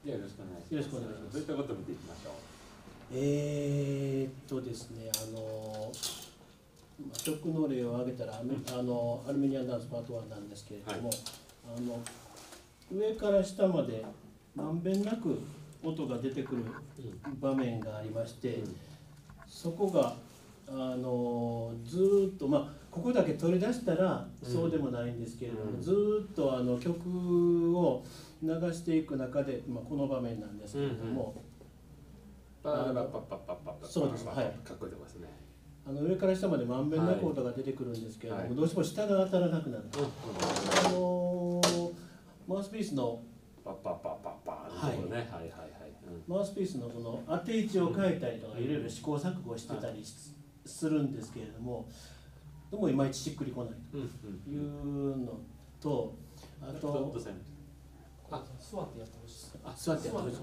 じゃあよろしくお願いします。 よろしくお願いします。 そういったことを見ていきましょう。 ですね、曲の例を挙げたらアルメニアンダンスパート1なんですけれども、上から下までまんべんなく音が出てくる場面がありまして、そこがずーっとここだけ取り出したらそうでもないんですけれども、ずーっと曲を流していく中で、この場面なんですけれども、そうです、はい、 かっこいいますね。 上から下までまんべんなく音が出てくるんですけれども、どうしても下が当たらなくなる。マウスピースのマウスピースのその当て位置を変えたりとかいろいろ試行錯誤してたりするんですけれども、でもいまいちしっくりこないというのと、あと座ってやってほしい。 座ってやってほしい。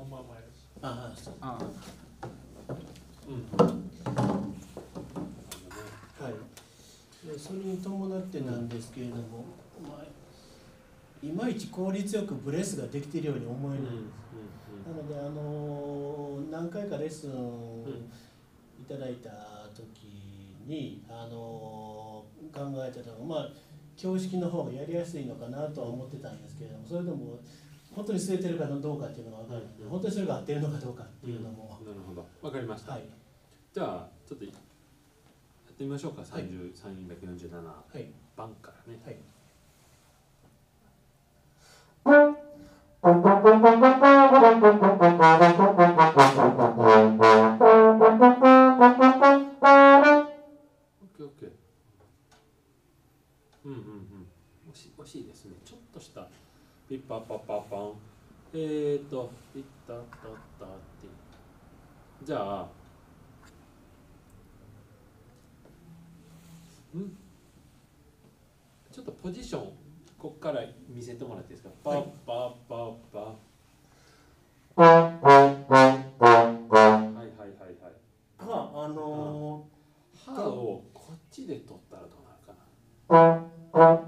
それに伴ってなんですけれども、いまいち効率よくブレスができているように思えないんです。なので何回かレッスンいただいた時に考えてたのが、教式の方がやりやすいのかなとは思ってたんですけれども、それでも本当に据えてるかどうかっていうのが分からないので、本当にそれが合ってるのかどうかっていうのも。 なるほど、分かりました。はい、じゃあちょっとやってみましょうか。347番からね。はい。惜しいですね。ちょっとしたピッパッパッパッパン。ピッタッタッタッタって。じゃあちょっとポジションここから見せてもらっていいですか。パッパッパッパッ。歯をこっちで取ったらどうなるかな。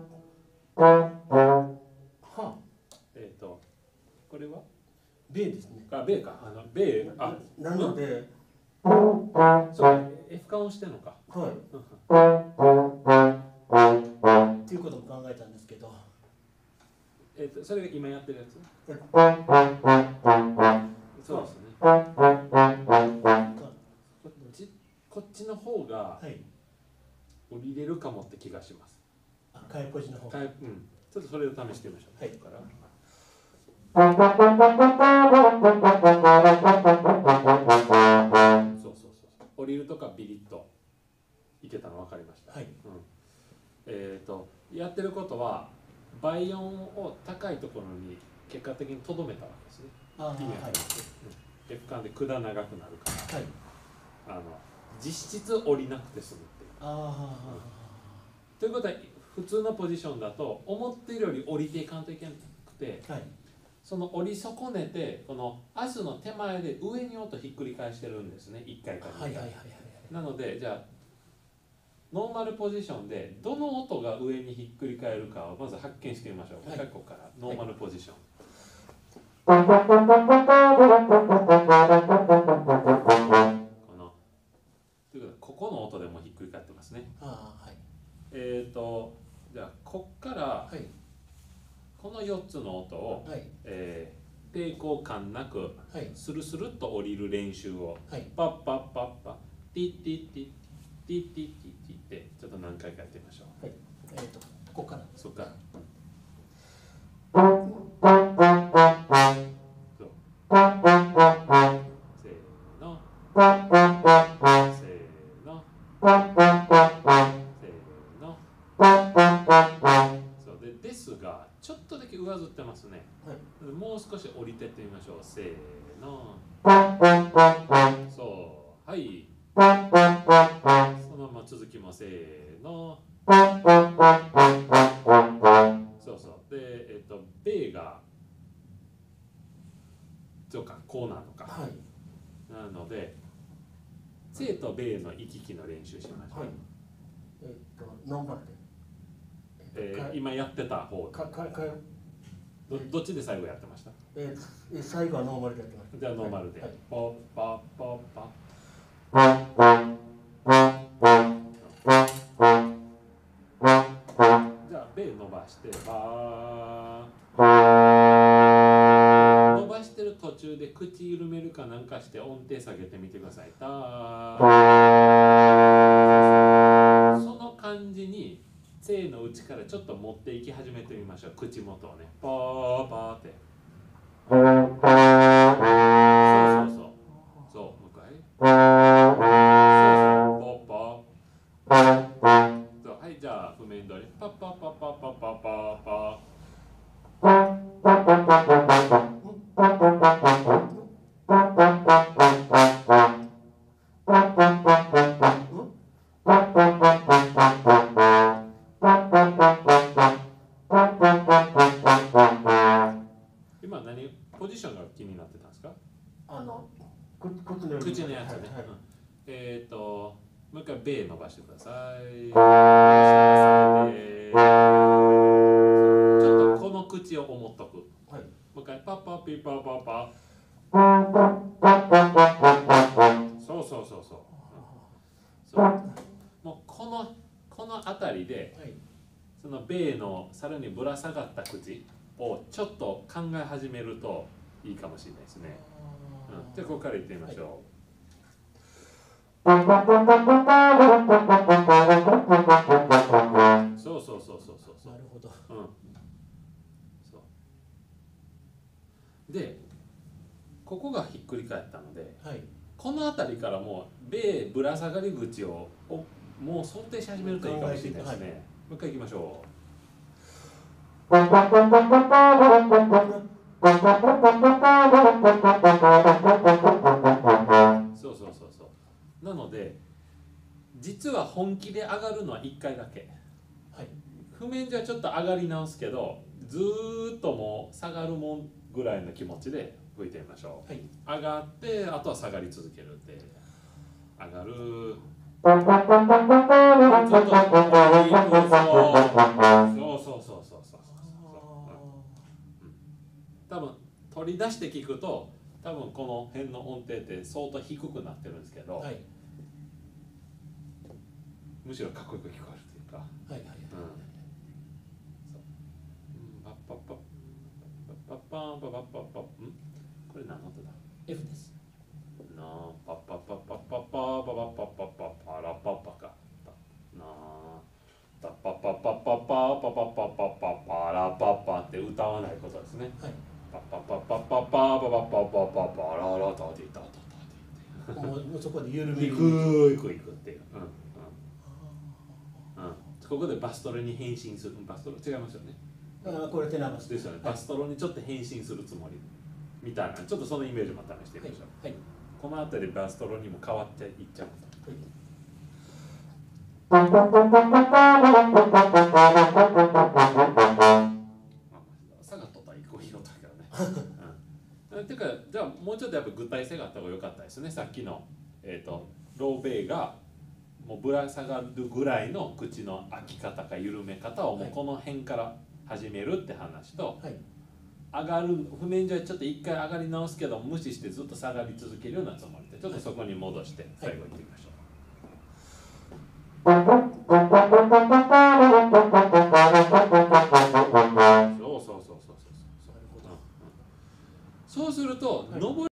これはベーですね。 ベーか。ベー。 なので、 そう、F 感をしてんのか。 はい。っていうことも考えたんですけど。 それが今やってるやつ。そうですね。こっちの方が降りれるかもって気がします。 替えポジの方。 ちょっとそれを試してみましょう。はい。降りるとかビリッといけたの分かりました。はい。やってることは倍音を高いところに結果的にとどめたわけですね。意味わかります。F 感で管長くなるから、実質降りなくて済むっていう。ということは普通のポジションだと思っているより降りていかんといけなくて、その降り損ねてこのアスの手前で上に音ひっくり返してるんですね。1回か2回。なのでじゃあノーマルポジションでどの音が上にひっくり返るかをまず発見してみましょう。ここからノーマルポジション。ここの音でもひっくり返ってますね。じゃあこっからこの4つの音を抵抗感なくスルスルっと降りる練習をパッパッパッパッティッティッティッティッティッティッティッってちょっと何回かやってみましょう。 ここから。 そっから。ですがちょっとだけ上ずってますね。もう少し降りてってみましょう。せーの。そう、はい。そのまま続きもせーの。そうそう。で、ベーがそうかこうなのか。なので、セとベーの行き来の練習しましょう。 ノーマルで。 今やってた方。どっちで最後やってました？ 最後はノーマルでやってます。 じゃあノーマルで、はい、ポッパッポッパじゃあベ伸ばしてバー伸ばしてる途中で口緩めるかなんかして音程下げてみてください。ターその感じに声の内からちょっと持っていき始めてみましょう。口元をねパーパーってそうもう一回そうポッパそうはいじゃあ譜面通りパッパッパッパッパッパッパッパ今何ポジションが気になってたんですか？口のやつね、もう一回ベ伸ばしてください。ちょっとこの口を思っとく、はい、もう一回パッパッピッパッパッパそうもうこの辺りで、はい、そのベのさらにぶら下がった口をちょっと考え始めるといいかもしれないですね。じゃあここからいってみましょう。そうなるほど。でここがひっくり返ったので、はい、この辺りからもうベぶら下がり口をもう想定し始めるといいかもしれないですね。はい、もう一回いきましょう。そうなので実は本気で上がるのは1回だけ、はい、譜面じゃちょっと上がり直すけどずーっともう下がるもんぐらいの気持ちで吹いてみましょう、はい、上がってあとは下がり続けるんで上がる多分取り出して聞くと多分この辺の音程って相当低くなってるんですけど、はい、むしろかっこよく聞こえるというか、パッパッパッパッパッパッパッパッパッこれ何の音だ？ F です。 なあパッパッパッパッパッパッパッパッパッパッパラパッパかなあパッパッパッパッパッパッパッパッパッパッパッパラパッパって歌わないことですね。パッパッパッパッパッパッパッパッパッパッパッパララタディタタタもうそこで緩める。 いくっていう。ここでバストロに変身する。バストロ違いますよね。 これテナーバスですよね。バストロにちょっと変身するつもりみたいなちょっとそのイメージも試してみましょう。はい、この辺りバストロにも変わっていっちゃう。下がっとったら一個拾ったけどね。てかじゃあもうちょっとやっぱ具体性があった方が良かったですね。さっきのローベーがもうぶら下がるぐらいの口の開き方か緩め方をもうこの辺から始めるって話と、はい、上がる譜面上はちょっと一回上がり直すけど無視してずっと下がり続けるようなつもりでちょっとそこに戻して最後いってみましょう。そうすると上り